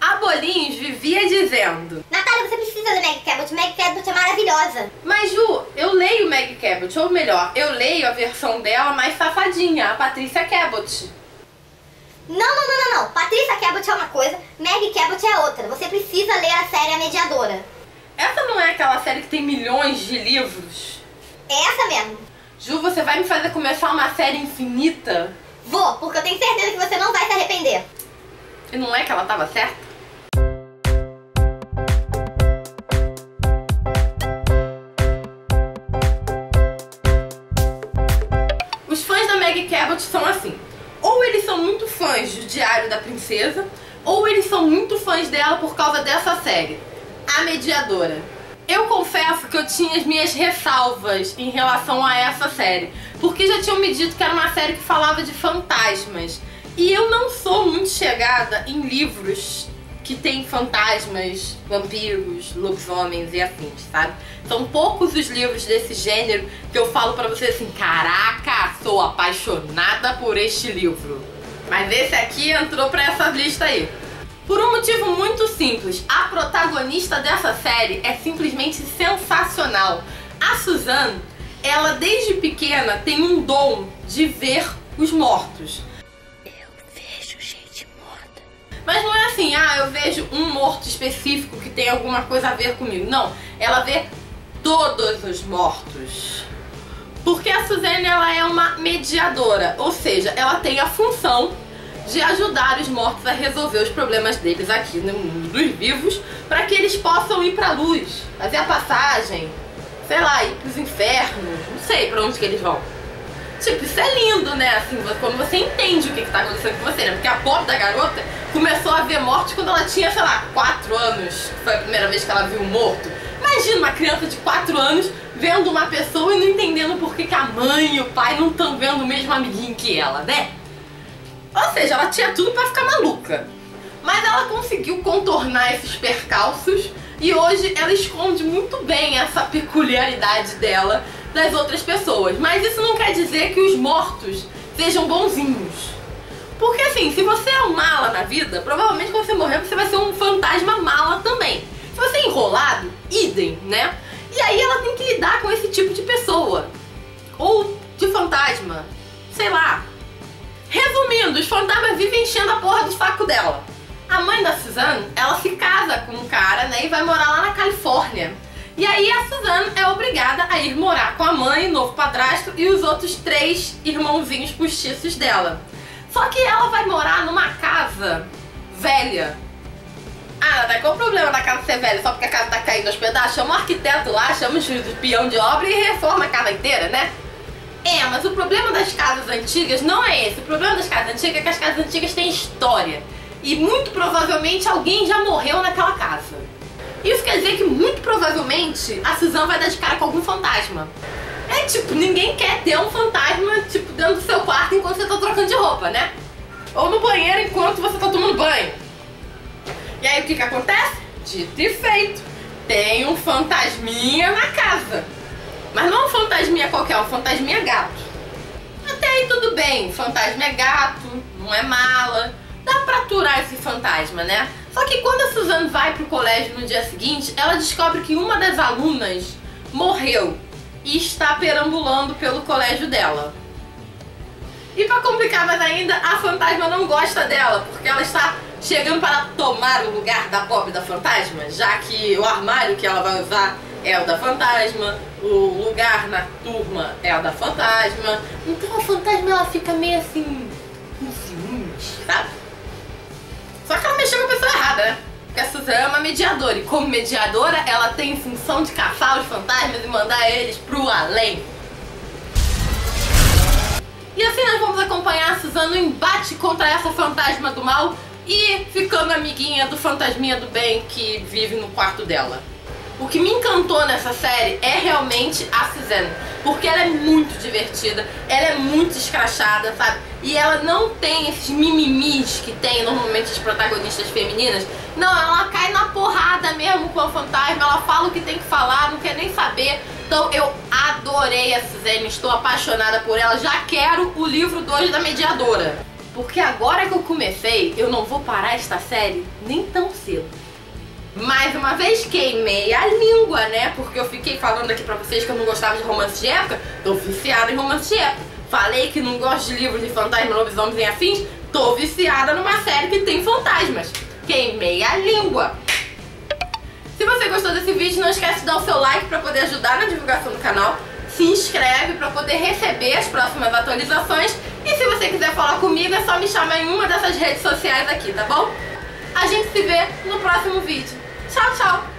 A Bolinhos vivia dizendo: Natália, você precisa ler Meg Cabot. Meg Cabot é maravilhosa. Mas Ju, eu leio Meg Cabot, ou melhor, eu leio a versão dela mais safadinha, a Patrícia Cabot. Não. Patrícia Cabot é uma coisa, Meg Cabot é outra. Você precisa ler a série A Mediadora. Essa não é aquela série que tem milhões de livros? É essa mesmo. Ju, você vai me fazer começar uma série infinita? Vou, porque eu tenho certeza que você não vai se arrepender. E não é que ela tava certa? Os fãs da Meg Cabot são assim: ou eles são muito fãs do Diário da Princesa, ou eles são muito fãs dela por causa dessa série, A Mediadora. Eu confesso que eu tinha as minhas ressalvas em relação a essa série, porque já tinham me dito que era uma série que falava de fantasmas. E eu não sou muito chegada em livros que tem fantasmas, vampiros, lobisomens e afins, sabe? São poucos os livros desse gênero que eu falo pra vocês assim: caraca, sou apaixonada por este livro. Mas esse aqui entrou pra essa lista aí. Por um motivo muito simples: a protagonista dessa série é simplesmente sensacional. A Suzanne, ela desde pequena tem um dom de ver os mortos. Mas não é assim, eu vejo um morto específico que tem alguma coisa a ver comigo. Não, ela vê todos os mortos. Porque a Suzanne, ela é uma mediadora, ou seja, ela tem a função de ajudar os mortos a resolver os problemas deles aqui no mundo dos vivos, para que eles possam ir pra luz, fazer a passagem, sei lá, ir pros infernos, não sei pra onde que eles vão. Tipo, isso é lindo, né? Assim, quando você entende o que tá acontecendo com você, né? Porque a pobre da garota começou a ver morte quando ela tinha, sei lá, 4 anos. Foi a primeira vez que ela viu um morto. Imagina uma criança de 4 anos vendo uma pessoa e não entendendo por que a mãe e o pai não estão vendo o mesmo amiguinho que ela, né? Ou seja, ela tinha tudo pra ficar maluca. Mas ela conseguiu contornar esses percalços e hoje ela esconde muito bem essa peculiaridade dela das outras pessoas. Mas isso não quer dizer que os mortos sejam bonzinhos. Porque assim, se você é um mala na vida, provavelmente quando você morrer você vai ser um fantasma mala também. Se você é enrolado, idem, né? E aí ela tem que lidar com esse tipo de pessoa. Ou de fantasma, sei lá. Resumindo, os fantasmas vivem enchendo a porra do saco dela. A mãe da Suzanne, ela se casa com um cara, né, e vai morar lá na Califórnia. E aí a Suzanne é obrigada a ir morar com a mãe, o novo padrasto e os outros 3 irmãozinhos postiços dela. Só que ela vai morar numa casa velha. Natália, qual o problema da casa ser velha? Só porque a casa tá caindo aos pedaços? Chama um arquiteto lá, chama o peão de obra e reforma a casa inteira, né? Mas o problema das casas antigas não é esse. O problema das casas antigas é que as casas antigas têm história. E muito provavelmente alguém já morreu naquela casa. Isso quer dizer que muito provavelmente a Suzanne vai dar de cara com algum fantasma. Tipo, ninguém quer ter um fantasma, tipo, dentro do seu quarto enquanto você tá trocando de roupa, né? Ou no banheiro enquanto você tá tomando banho. E aí o que que acontece? Dito e feito. Tem um fantasminha na casa. Mas não é um fantasminha qualquer, é um fantasminha gato. Até aí tudo bem, o fantasma é gato, não é mala. Dá pra aturar esse fantasma, né? Só que quando a Suzanne vai pro colégio no dia seguinte, ela descobre que uma das alunas morreu e está perambulando pelo colégio dela. E pra complicar mais ainda, a fantasma não gosta dela, porque ela está chegando para tomar o lugar da pobre da fantasma, já que o armário que ela vai usar é o da fantasma, o lugar na turma é o da fantasma. Então a fantasma ela fica meio assim, com ciúmes, sabe? Só que ela mexeu com a pessoa errada, né? Porque a Suzanne é uma mediadora, e como mediadora ela tem função de caçar os fantasmas e mandar eles pro além. E assim nós vamos acompanhar a Suzanne no embate contra essa fantasma do mal e ficando amiguinha do fantasminha do bem que vive no quarto dela. O que me encantou nessa série é realmente a Suzanne, porque ela é muito divertida, ela é muito escrachada, sabe? E ela não tem esses mimimis que tem normalmente as protagonistas femininas. Não, ela cai na porrada mesmo com o fantasma, ela fala o que tem que falar, não quer nem saber. Então eu adorei a Suzanne, estou apaixonada por ela, já quero o livro 2 da Mediadora. porque agora que eu comecei, eu não vou parar esta série nem tão cedo. Mais uma vez queimei a língua, né? Porque eu fiquei falando aqui pra vocês que eu não gostava de romance de época. Tô viciada em romance de época. Falei que não gosto de livros de fantasma, lobisomens e afins. Tô viciada numa série que tem fantasmas. Queimei a língua. Se você gostou desse vídeo, não esquece de dar o seu like pra poder ajudar na divulgação do canal. Se inscreve pra poder receber as próximas atualizações. E se você quiser falar comigo, é só me chamar em uma dessas redes sociais aqui, tá bom? A gente se vê no próximo vídeo. Tchau, tchau!